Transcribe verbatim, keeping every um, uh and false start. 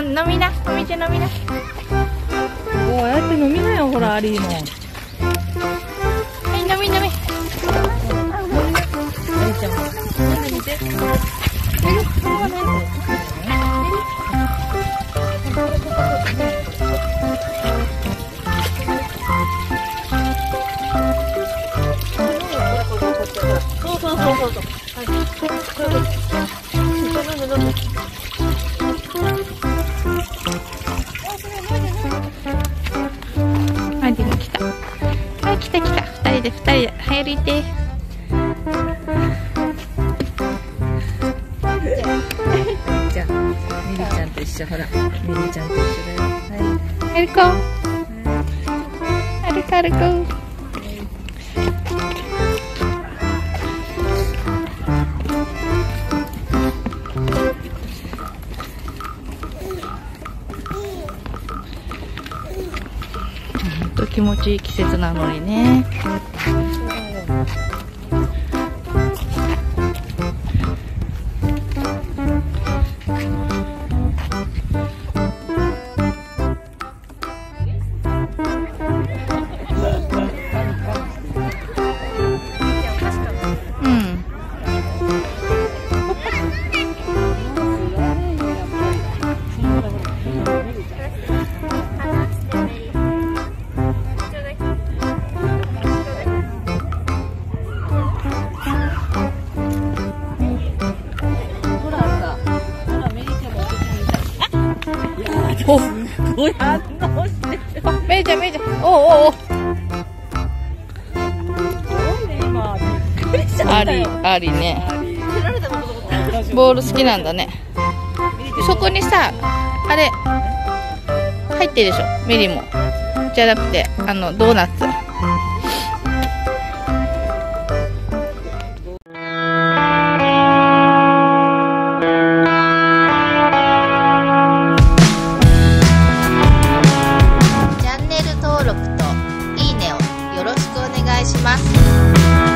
飲みな、お水飲みな。 おー、ああやって飲みなよ、ほら、アリーも。 はい、飲み飲み。 アリちゃんも。見て。そうそうそうそう。はい。 アリが来た。あ、来た来た。二人で二人で。はい、歩いて。 じゃあ、ミリちゃんと一緒、ほら。ミリちゃんと一緒だよ。はい。 歩こう。歩こう歩こう。気持ちいい季節なのにね。うん。お、 すごい反応してる。 あ、めいちゃんめいちゃん、おうおうおう。アリ、アリね。ボール好きなんだね。そこにさ、あれ入ってるでしょ、ミリも。じゃなくて、あのドーナツ。チャンネル登録といいねをよろしくお願いします。